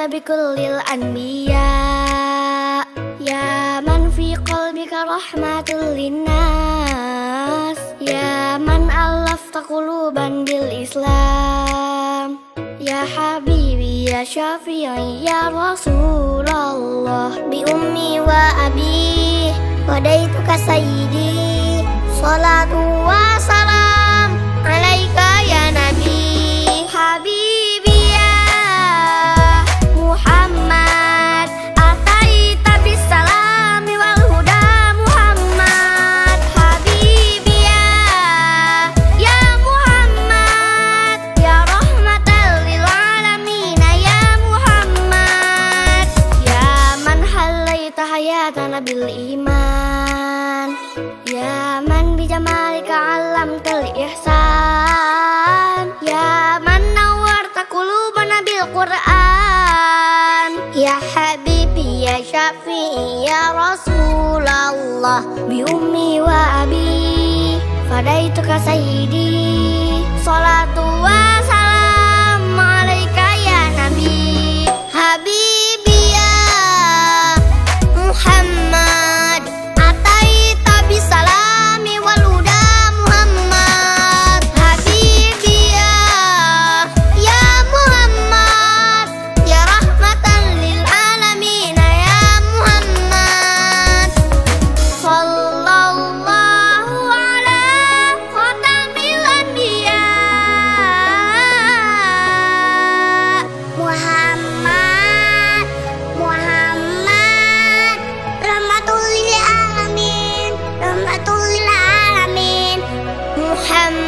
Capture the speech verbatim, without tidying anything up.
bikullil anbiya, ya man fi qalbika rahmatul linnas, ya man alafta quluban bil Islam, ya habibi ya syafi'i ya Rasulullah, bi ummi wa abi wadaituka sayyidi, salatu wa salam alaika ya nabi. Habibi ya Muhammad, ataita bisalami wal huda Muhammad. Habibi ya ya Muhammad, ya rahmatan lil alamin ya Muhammad, ya man halaita hayatana bil iman, ya man bijamalika alamtal ihsan, ya man nawarta qulubana bil Qur'an, ya habibi ya syafi'i ya Rasulullah, bi ummi wa abi fadaituka sayyidi, salatu wa salam alaika ya nabi. Habibi ya Muhammad, ataita bisalami wal huda Muhammad. Habibi ya ya Muhammad, ya rahmatan lil alamin ya Muhammad, sallallahu ala khatamil anbiya Muhammad, Muhammad rahmatul lil alamin, rahmatul lil alamin Muhammad.